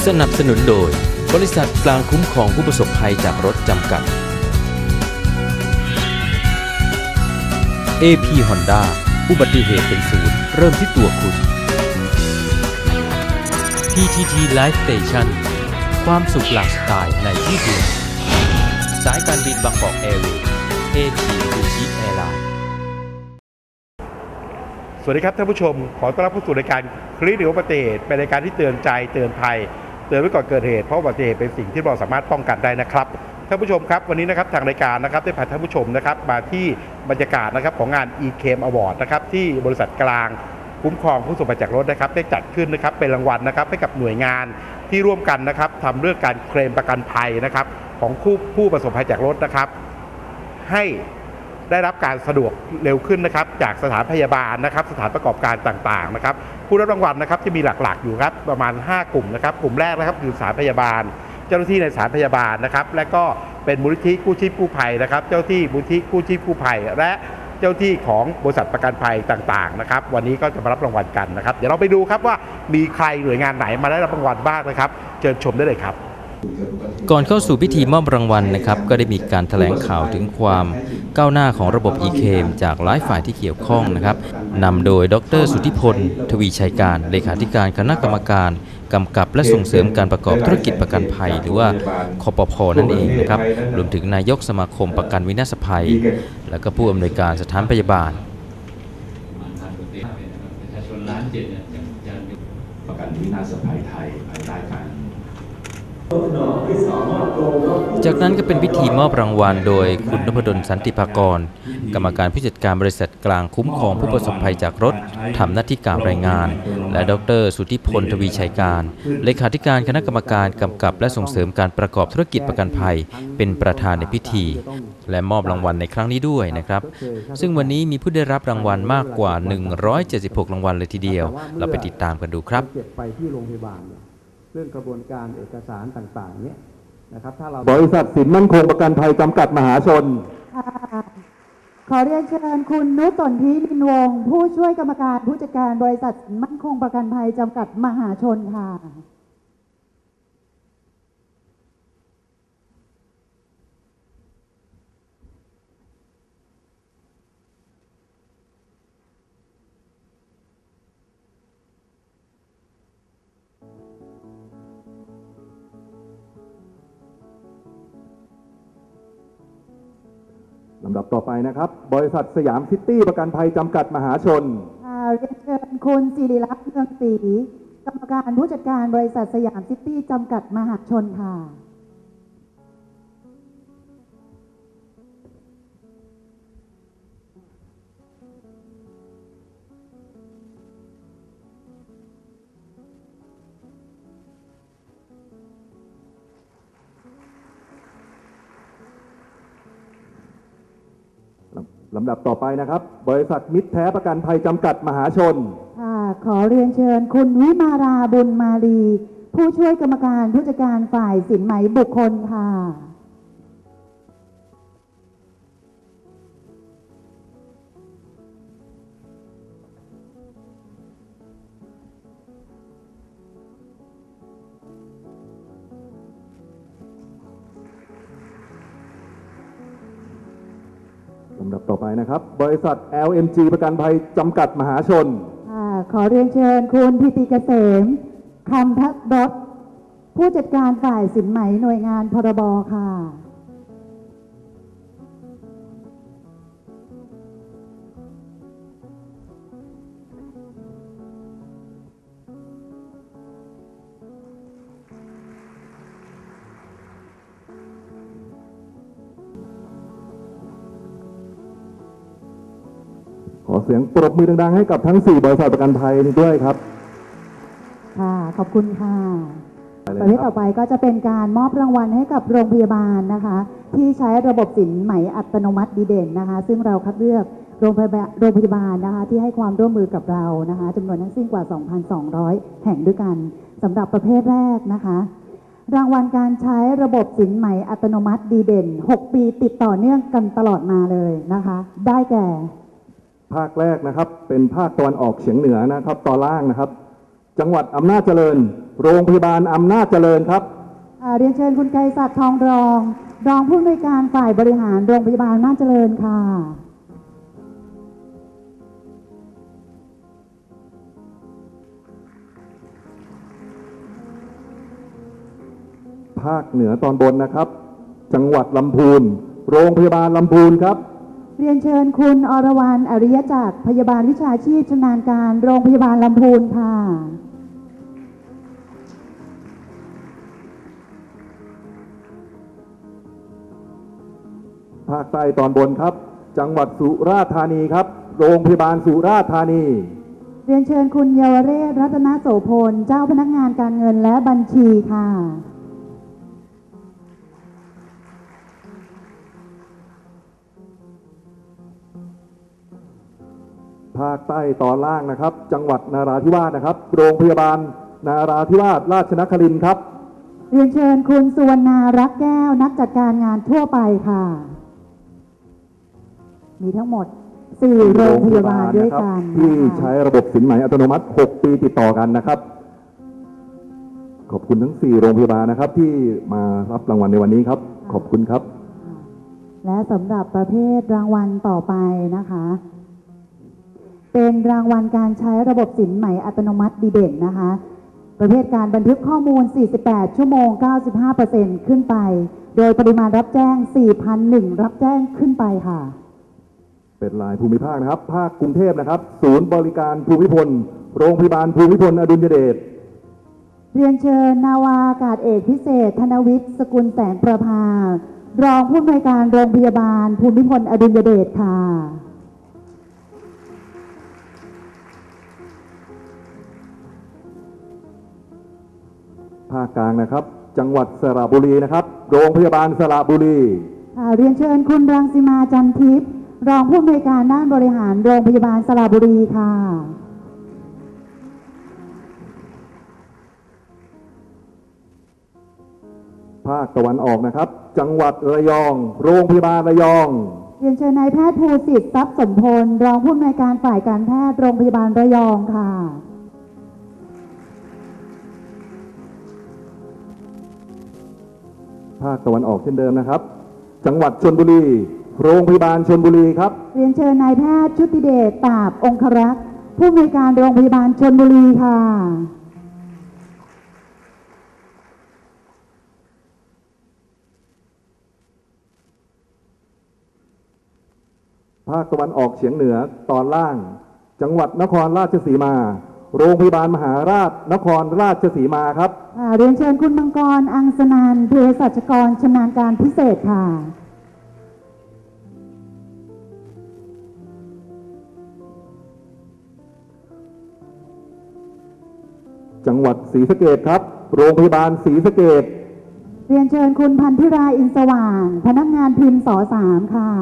สนับสนุนโดยบริษัทกลางคุ้มครองผู้ประสบภัยจากรถจำกัด AP Honda อุบัติเหตุเป็นศูนย์เริ่มที่ตัวคุณ PTT Life Station ความสุขหลากสไตล์ในที่เดียวสายการบินบางกอกแอร์เวย์ AG Gucci Airline สวัสดีครับท่านผู้ชมขอต้อนรับเข้าสู่รายการคลิปอุบัติเหตุเป็นรายการที่เตือนใจเตือนภัยเตือนไว้ก่อนเกิดเหตุเพราะอุบัติเหตุเป็นสิ่งที่เราสามารถป้องกันได้นะครับท่านผู้ชมครับวันนี้นะครับทางรายการนะครับได้พาท่านผู้ชมนะครับมาที่บรรยากาศนะครับของงาน eClaim Award นะครับที่บริษัทกลางคุ้มครองผู้ประสบภัยจากรถนะครับได้จัดขึ้นนะครับเป็นรางวัลนะครับให้กับหน่วยงานที่ร่วมกันนะครับทำเรื่องการเคลมประกันภัยนะครับของผู้ประสบภัยจากรถนะครับให้ได้รับการสะดวกเร็วขึ้นนะครับจากสถานพยาบาลนะครับสถานประกอบการต่างๆนะครับผู้รับรางวัลนะครับจะมีหลักๆอยู่ครับประมาณ5กลุ่มนะครับกลุ่มแรกนะครับคือสถานพยาบาลเจ้าหน้าที่ในสถานพยาบาลนะครับและก็เป็นมูลนิธิกู้ชีพกู้ภัยนะครับเจ้าที่มูลนิธิกู้ชีพกู้ภัยและเจ้าที่ของบริษัทประกันภัยต่างๆนะครับวันนี้ก็จะมารับรางวัลกันนะครับเดี๋ยวเราไปดูครับว่ามีใครหน่วยงานไหนมาได้รับรางวัลบ้างนะครับเชิญชมได้เลยครับก่อนเข้าสู่พิธีมอบรางวัลนะครับก็ได้มีการแถลงข่าวถึงความก้าวหน้าของระบบ eClaim จากหลายฝ่ายที่เกี่ยวข้องนะครับนำโดยดร.สุทธิพลทวีชัยการเลขาธิการคณะกรรมการกำกับและส่งเสริมการประกอบธุรกิจประกันภัยหรือว่าคปภ.นั่นเองนะครับรวมถึงนายกสมาคมประกันวินาศภัยและก็ผู้อำนวยการสถานพยาบาลประกันวินาศภัยไทยภายใต้การจากนั้นก็เป็นพิธีมอบรางวัลโดยคุณนพดลสันติภากรกรรมการผู้จัดการบริษัทกลางคุ้มครองผู้ประสบภัยจากรถทำหน้าที่การรายงานและดร.สุทธิพลทวีชัยการเลขาธิการคณะกรรมการกำกับและส่งเสริมการประกอบธุรกิจประกันภัยเป็นประธานในพิธีและมอบรางวัลในครั้งนี้ด้วยนะครับซึ่งวันนี้มีผู้ได้รับรางวัลมากกว่า176รางวัลเลยทีเดียวเราไปติดตามกันดูครับไปที่โรงพยาบาลเรื่องกระบวนการเอกสารต่างๆเนี่ยนะครับถ้าเราบริษัทสินมั่นคงประกันภัยจำกัดมหาชนขอเรียนเชิญคุณนุชสนธินินวงศ์ผู้ช่วยกรรมการผู้จัดการบริษัทมั่นคงประกันภัยจำกัดมหาชนค่ะลำดับต่อไปนะครับบริษัทสยามซิตี้ประกันภัยจำกัดมหาชนเรียนเชิญคุณศิริลักษณ์เมืองศรีกรรมการผู้จัดการบริษัทสยามซิตี้จำกัดมหาชนค่ะลำดับต่อไปนะครับบริษัทมิตรแท้ประกันภัยจำกัดมหาชนขอเรียนเชิญคุณวิมาราบุญมาลีผู้ช่วยกรรมการผู้จัดการฝ่ายสินไหมบุคคลค่ะลำดับต่อไปนะครับบริษัท LMG ประกันภัยจำกัดมหาชนขอเรียนเชิญคุณพิติเกษมคำทัศน์ดศผู้จัดการฝ่ายสินไหมหน่วยงานพรบค่ะขอเสียงปรบมือดังๆให้กับทั้ง4บริษัทประกันภัยด้วยครับค่ะขอบคุณค่ะประเภทต่อไปก็จะเป็นการมอบรางวัลให้กับโรงพยาบาลนะคะที่ใช้ระบบสินไหมอัตโนมัติดีเด่นนะคะซึ่งเราคัดเลือกโรงพยาบาลนะคะที่ให้ความร่วมมือกับเรานะคะจำนวนทั้งสิ้นกว่า 2,200 แห่งด้วยกันสำหรับประเภทแรกนะคะรางวัลการใช้ระบบสินไหมอัตโนมัติดีเด่น6ปีติดต่อเนื่องกันตลอดมาเลยนะคะได้แก่ภาคแรกนะครับเป็นภาคตะวันออกเฉียงเหนือนะครับตอนล่างนะครับจังหวัดอำนาจเจริญโรงพยาบาลอำนาจเจริญครับเรียนเชิญคุณไกรศักดิ์ทองรองรองผู้อำนวยการฝ่ายบริหารโรงพยาบาลอำนาจเจริญค่ะภาคเหนือตอนบนนะครับจังหวัดลำพูนโรงพยาบาลลำพูนครับเรียนเชิญคุณอรวรรณอริยจักรพยาบาลวิชาชีพชำนาญการโรงพยาบาลลำพูนค่ะภาคใต้ตอนบนครับจังหวัดสุราษฎร์ธานีครับโรงพยาบาลสุราษฎร์ธานีเรียนเชิญคุณเยาวเรศรัตนโสพลเจ้าพนักงานการเงินและบัญชีค่ะภาคใต้ตอนล่างนะครับจังหวัดนาราธิวาสนะครับโรงพยาบาลนาราธิวาสราชนครินทร์ครับเรียนเชิญคุณสุวรรณารักแก้วนักจัดการงานทั่วไปค่ะมีทั้งหมด4โรงพยาบาลด้วยกันที่ใช้ระบบสินไหมอัตโนมัติ6ปีติดต่อกันนะครับขอบคุณทั้ง4โรงพยาบาลนะครับที่มารับรางวัลในวันนี้ครับขอบคุณครับและสำหรับประเภทรางวัลต่อไปนะคะเป็นรางวัลการใช้ระบบสินไหมอัตโนมัติดีเด่นนะคะประเภทการบันทึกข้อมูล48ชั่วโมง 95% ขึ้นไปโดยปริมาณรับแจ้ง 4,001 รับแจ้งขึ้นไปค่ะเป็นรายภูมิภาคนะครับภาคกรุงเทพนะครับศูนย์บริการภูมิพลโรงพยาบาลภูมิพลอดุลยเดชเรียนเชิญนาวาอากาศเอกพิเศษธนวิทย์สกุลแสงประภารองผู้อำนวยการโรงพยาบาลภูมิพลอดุลยเดชค่ะภาคกลางนะครับจังหวัดสระบุรีนะครับโรงพยาบาลสระบุรีเรียนเชิญคุณรังสิมาจันทิพย์รองผู้อำนวยการด้านบริหารโรงพยาบาลสระบุรีค่ะภาคตะวันออกนะครับจังหวัดระยองโรงพยาบาลระยองเรียนเชิญนายแพทย์ภูสิทธิ์ทรัพย์สมพลรองผู้อำนวยการฝ่ายการแพทย์โรงพยาบาลระยองค่ะภาคตะวันออกเช่นเดิมนะครับจังหวัดชลบุรีโรงพยาบาลชลบุรีครับเรียนเชิญนายแพทย์ชุติเดชตาบองครักษ์ผู้อำนวยการโรงพยาบาลชลบุรีค่ะภาคตะวันออกเฉียงเหนือตอนล่างจังหวัดนครราชสีมาโรงพยาบาลมหาราชนครราชสีมาครับเรียนเชิญคุณมังกรอังสนานเภสัชกรชำนาญการพิเศษค่ะจังหวัดศรีสะเกษครับโรงพยาบาลศรีสะเกษเรียนเชิญคุณพันธิราอินสว่างพนักงานพิมพ์ส.3 ค่ะ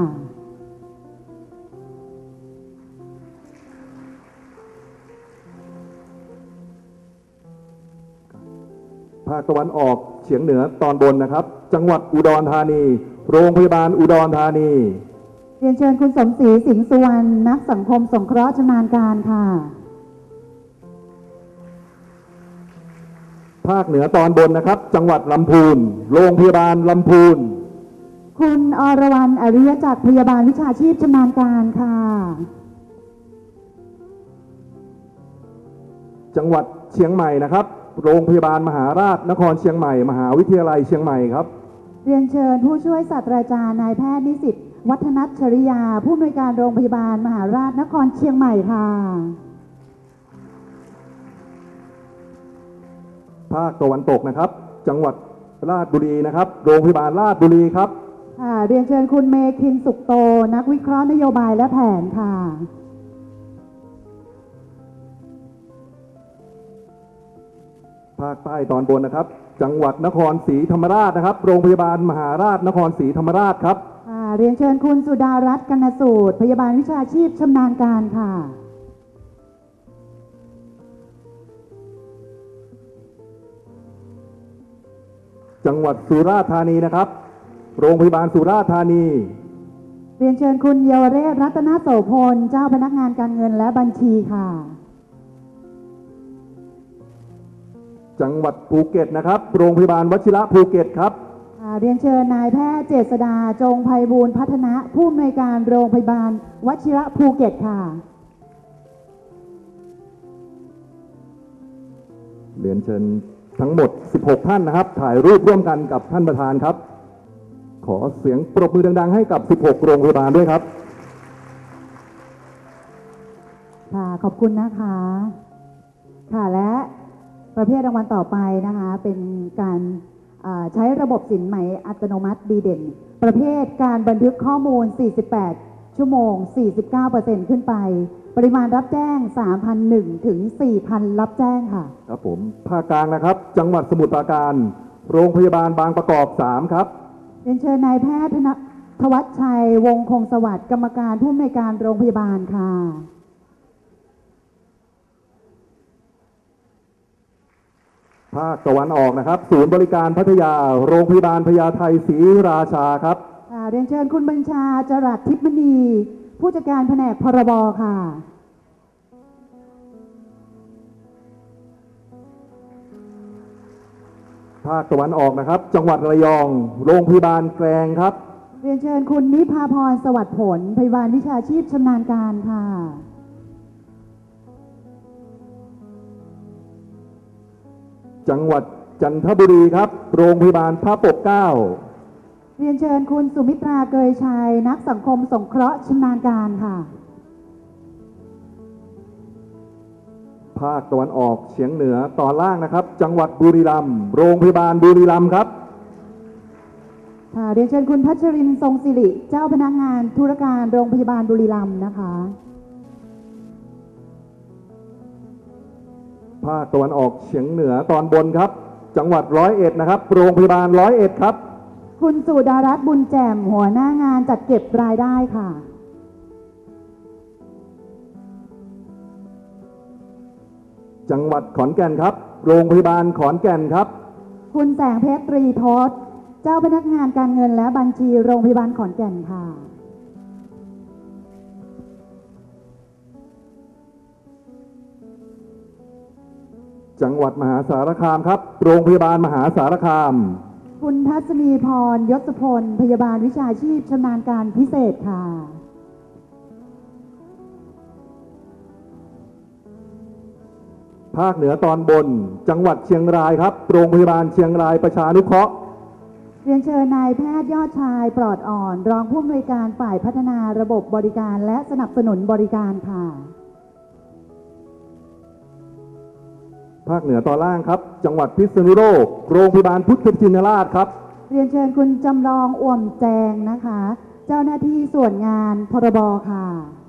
ภาคตะวันออกเฉียงเหนือตอนบนนะครับจังหวัดอุดรธานีโรงพยาบาลอุดรธานีเรียนเชิญคุณสมศรีสิงห์สุวรรณนักสังคมสงเคราะห์ชำนาญการค่ะภาคเหนือตอนบนนะครับจังหวัดลำพูนโรงพยาบาลลำพูนคุณอรวรรณอริยจักรพยาบาลวิชาชีพชำนาญการค่ะจังหวัดเชียงใหม่นะครับโรงพยาบาลมหาราชนครเชียงใหม่มหาวิทยาลัยเชียงใหม่ครับเรียนเชิญผู้ช่วยศาสตราจารย์นายแพทย์นิสิตวัฒนัชชริยาผู้อำนวยการโรงพยาบาลมหาราชนครเชียงใหม่ค่ะภาคตะวันตกนะครับจังหวัดราชบุรีนะครับโรงพยาบาลราชบุรีครับเรียนเชิญคุณเมคินสุขโตนักวิเคราะห์นโยบายและแผนค่ะภาคใต้ตอนบนนะครับจังหวัดนครศรีธรรมราชนะครับโรงพยาบาลมหาราชนครศรีธรรมราชครับเรียนเชิญคุณสุดารัตน์กนสูตรพยาบาลวิชาชีพชำนาญการค่ะจังหวัดสุราษฎร์ธานีนะครับโรงพยาบาลสุราษฎร์ธานีเรียนเชิญคุณเยาวเรศรัตนโสพลเจ้าพนักงานการเงินและบัญชีค่ะจังหวัดภูเก็ตนะครับโรงพยาบาลวชิระภูเก็ตครับเรียนเชิญนายแพทย์เจษฎาจงไพบูลย์พัฒนะผู้อำนวยการโรงพยาบาลวชิระภูเก็ตค่ะเรียนเชิญทั้งหมด16ท่านนะครับถ่ายรูปร่วมกันกับท่านประธานครับขอเสียงปรบมือดังๆให้กับ16โรงพยาบาลด้วยครับค่ะขอบคุณนะคะค่ะและประเภทรางวัลต่อไปนะคะเป็นการใช้ระบบสินไหมอัตโนมัติดีเด่นประเภทการบันทึกข้อมูล48ชั่วโมง 49% ขึ้นไปปริมาณรับแจ้ง 3,001 ถึง 4,000 รับแจ้งค่ะครับผมภาคกลางนะครับจังหวัดสมุทรปราการโรงพยาบาลบางประกอบ3ครับเรียนเชิญนายแพทย์ธวัชชัยวงศ์คงสวัสดิ์กรรมการผู้อำนวยการโรงพยาบาลค่ะภาคตะวันออกนะครับศูนย์บริการพัทยาโรงพยาบาลพญาไทศรีราชาครับเรียนเชิญคุณบัญชาจรัสทิพย์มณีผู้จัดการแผนกพรบค่ะภาคตะวันออกนะครับจังหวัดระยองโรงพยาบาลแกลงครับเรียนเชิญคุณนิพาพรสวัสดิ์ผลพยาบาลวิชาชีพชำนาญการค่ะจังหวัดจันทบุรีครับโรงพยาบาลพระปกเกล้าเรียนเชิญคุณสุมิตราเกยชัยนักสังคมสงเคราะห์ชำนาญการค่ะภาคตะวันออกเฉียงเหนือตอนล่างนะครับจังหวัดบุรีรัมย์โรงพยาบาลบุรีรัมย์ครับเรียนเชิญคุณพัชรินทร์ทรงศิริเจ้าพนักงานธุรการโรงพยาบาลบุรีรัมย์นะคะภาคตะวันออกเฉียงเหนือตอนบนครับจังหวัด101นะครับโรงพยาบาล101ครับคุณสุดารัตน์บุญแจ่มหัวหน้างานจัดเก็บรายได้ค่ะจังหวัดขอนแก่นครับโรงพยาบาลขอนแก่นครับคุณแสงเพชรตรีทศเจ้าพนักงานการเงินและบัญชีโรงพยาบาลขอนแก่นค่ะจังหวัดมหาสารคามครับโรงพยาบาลมหาสารคามคุณทัศนีพรยศพลพยาบาลวิชาชีพชำนาญการพิเศษค่ะภาคเหนือตอนบนจังหวัดเชียงรายครับโรงพยาบาลเชียงรายประชานุเคราะห์เรียนเชิญนายแพทย์ยอดชายปลอดอ่อนรองผู้อำนวยการฝ่ายพัฒนาระบบบริการและสนับสนุนบริการค่ะภาคเหนือตอนล่างครับจังหวัดพิษณุโลกโรงพยาบาลพุทธชินราชครับเรียนเชิญคุณจำลองอ่วมแจงนะคะเจ้าหน้าที่ส่วนงานพรบค่ะ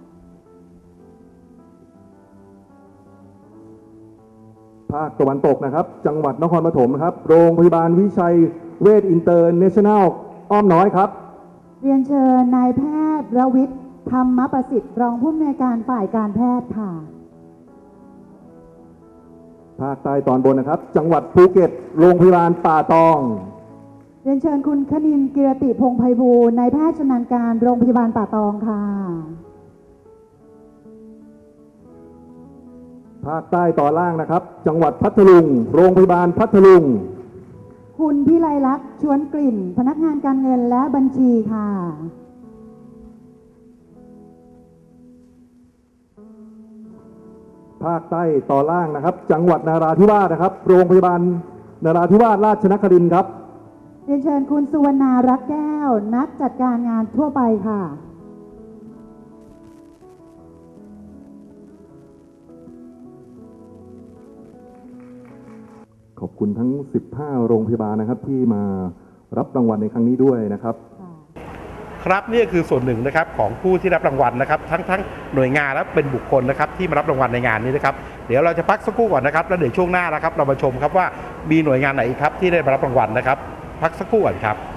ภาคตะวันตกนะครับจังหวัดนครปฐมครับโรงพยาบาลวิชัยเวชอินเตอร์เนชั่นแนลอ้อมน้อยครับเรียนเชิญนายแพทย์ระวิทย์ธรรมประสิทธิ์รองผู้อำนวยการฝ่ายการแพทย์ค่ะภาคใต้ตอนบนนะครับจังหวัดภูเก็ตโรงพยาบาลป่าตองเรียนเชิญคุณคณินกิรติพงษ์ไพบูลย์นายแพทย์ชำนาญการโรงพยาบาลป่าตองค่ะภาคใต้ตอนล่างนะครับจังหวัดพัทลุงโรงพยาบาลพัทลุงคุณพิไลลักษณ์ชวนกลิ่นพนักงานการเงินและบัญชีค่ะภาคใต้ตอนล่างนะครับจังหวัดนราธิวาสนะครับโรงพยาบาลนราธิวาสราชนครินทร์ครับเรียนเชิญคุณสุวรรณารักแก้วนักจัดการงานทั่วไปค่ะขอบคุณทั้ง15โรงพยาบาลนะครับที่มารับรางวัลในครั้งนี้ด้วยนะครับครับนี่คือส่วนหนึ่งนะครับของผู้ที่รับรางวัลนะครับทั้งหน่วยงานและเป็นบุคคลนะครับที่มารับรางวัลในงานนี้นะครับเดี๋ยวเราจะพักสักครู่ก่อนนะครับแล้วเดี๋ยวช่วงหน้านะครับเรามาชมครับว่ามีหน่วยงานไหนครับที่ได้รับรางวัลนะครับพักสักครู่ก่อนครับ